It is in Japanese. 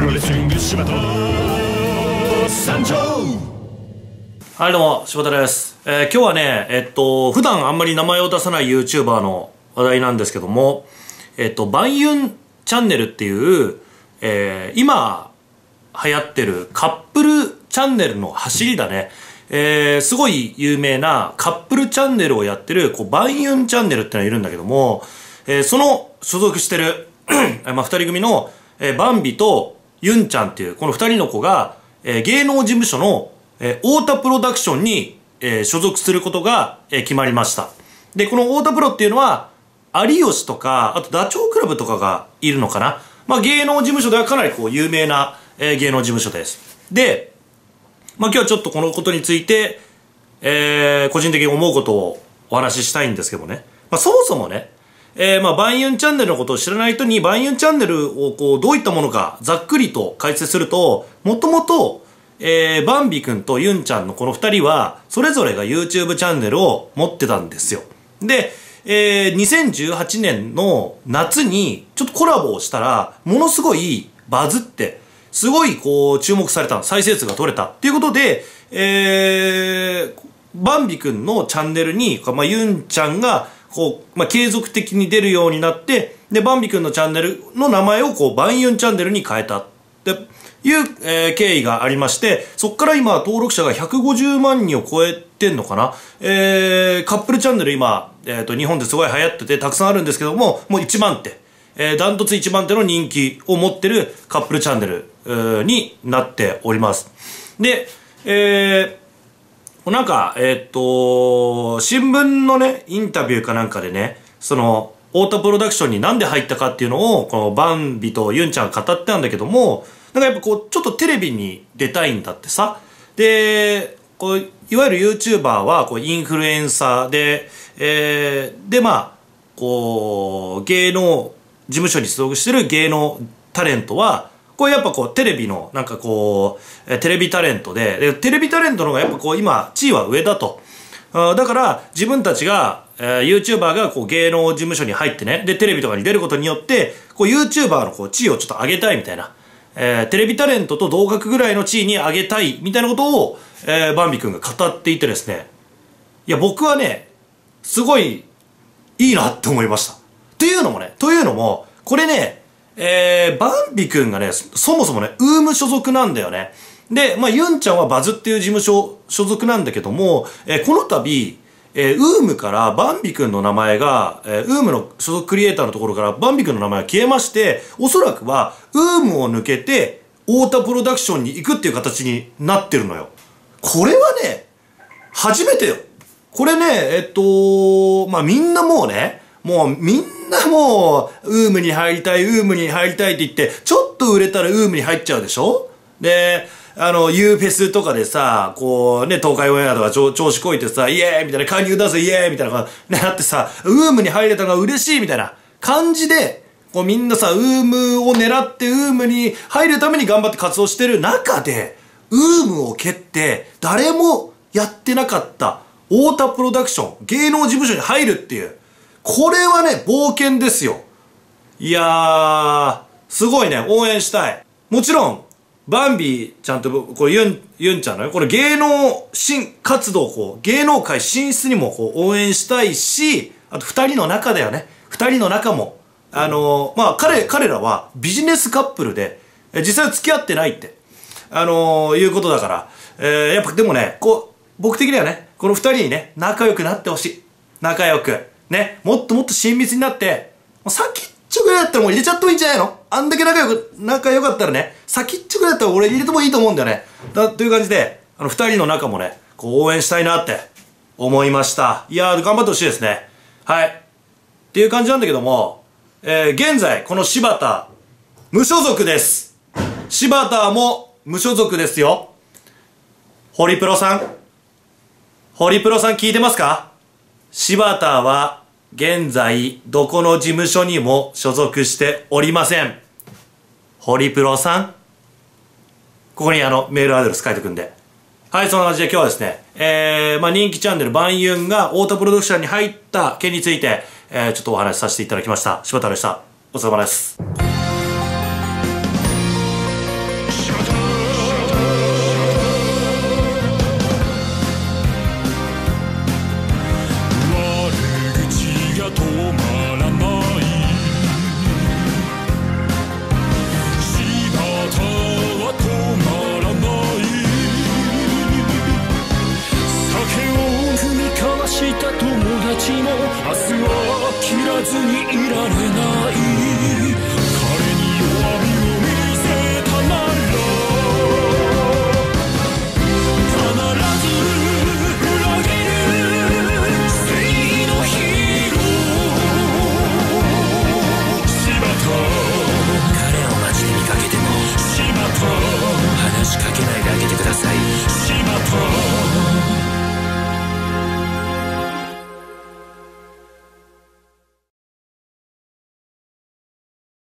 レスリング柴田参上。 はいどうも、柴田です。今日はね、普段あんまり名前を出さない YouTuber の話題なんですけども、バンユンチャンネルっていう、今流行ってるカップルチャンネルの走りだね。すごい有名なカップルチャンネルをやってる、バンユンチャンネルってのがいるんだけども、その所属してる、二人組の、バンビとユンちゃんっていう、この二人の子が、芸能事務所の、太田プロダクションに、所属することが、決まりました。で、この太田プロっていうのは、有吉とか、あとダチョウ倶楽部とかがいるのかな。芸能事務所ではかなり有名な、芸能事務所です。で、今日はちょっとこのことについて、個人的に思うことをお話ししたいんですけどもね。そもそもね、バンユンチャンネルのことを知らない人に、バンユンチャンネルをどういったものかざっくりと解説すると、もともと、バンビ君とユンちゃんのこの二人は、それぞれが YouTube チャンネルを持ってたんですよ。で、2018年の夏にちょっとコラボをしたら、ものすごいバズって、すごい注目された、再生数が取れたっていうことで、バンビ君のチャンネルに、ユンちゃんが継続的に出るようになって、で、バンビ君のチャンネルの名前をバンユンチャンネルに変えたっていう、経緯がありまして、そっから今登録者が150万人を超えてんのかな。カップルチャンネル今、日本ですごい流行っててたくさんあるんですけども、もう1番手。ダントツ1番手の人気を持ってるカップルチャンネルになっております。で、なんか、新聞のね、インタビューかなんかでね、その、太田プロダクションになんで入ったかっていうのを、このバンビとユンちゃんが語ってたんだけども、なんかやっぱちょっとテレビに出たいんだってさ。で、いわゆる YouTuber は、インフルエンサーで、芸能事務所に所属してる芸能タレントは、やっぱテレビの、なんかテレビタレントで、テレビタレントの方がやっぱ今、地位は上だと。だから、自分たちが、YouTuber が芸能事務所に入ってね、で、テレビとかに出ることによって、YouTuber の地位をちょっと上げたいみたいな。テレビタレントと同格ぐらいの地位に上げたいみたいなことを、バンビ君が語っていてですね。いや、僕はね、すごい、いいなって思いました。というのも、これね、バンビ君がね、そもそもね、ウーム所属なんだよね。で、ユンちゃんはバズっていう事務所所属なんだけども、この度、ウームからバンビ君の名前が、ウームの所属クリエイターのところからバンビ君の名前が消えまして、おそらくは、ウームを抜けて、太田プロダクションに行くっていう形になってるのよ。これはね、初めてよ。これね、みんなもうね、みんなウームに入りたい、ウームに入りたいって言って、ちょっと売れたらウームに入っちゃうでしょ。で、U フェスとかでさ、東海オンエアとか調子こいてさ、イエーイみたいな、加入だぜイエーイみたいなね、あってさ、ウームに入れたのが嬉しいみたいな感じで、みんなさ、ウームを狙ってウームに入るために頑張って活動してる中で、ウームを蹴って、誰もやってなかった太田プロダクション、芸能事務所に入るっていう、これはね、冒険ですよ。いやー、すごいね、応援したい。もちろん、バンビちゃんと、ユンちゃんのね、芸能活動芸能界進出にも応援したいし、あと二人の中だよね。二人の中も、彼らはビジネスカップルで、実際は付き合ってないって、いうことだから、やっぱでもね、僕的にはね、この二人にね、仲良くなってほしい。仲良く。ね、もっともっと親密になって、先っちょぐらいだったらもう入れちゃってもいいんじゃないの？あんだけ仲良かったらね、先っちょぐらいだったら俺入れてもいいと思うんだよね。という感じで、二人の仲もね、応援したいなって思いました。いやー、頑張ってほしいですね。はい。っていう感じなんだけども、現在、この柴田、無所属です。柴田も無所属ですよ。ホリプロさん聞いてますか？柴田は現在どこの事務所にも所属しておりません。ホリプロさん、ここにメールアドレス書いておくんで。はい、そんな感じで今日はですね、人気チャンネルバンユンが太田プロダクションに入った件について、ちょっとお話しさせていただきました。柴田でした。お疲れ様です。